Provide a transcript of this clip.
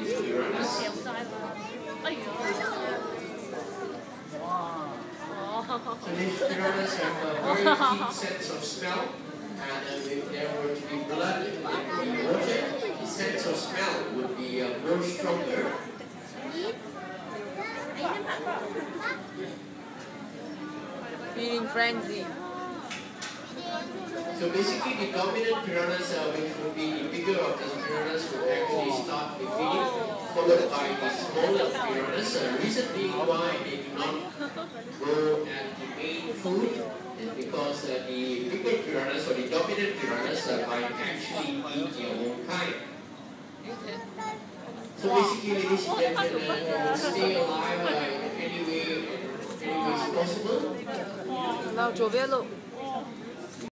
these piranhas. So these piranhas have a very keen sense of smell, and if there were to be blood in the water, the sense of smell would be more stronger. Feeling frenzy. So basically the dominant piranhas, which would be the bigger of these piranhas, would actually start the feeding, followed by the smaller piranhas. Reason being why they do not go at the main food is because the bigger piranhas or the dominant piranhas might actually eat their own kind. So basically, ladies and gentlemen, to stay alive in any way possible. เรา左边路。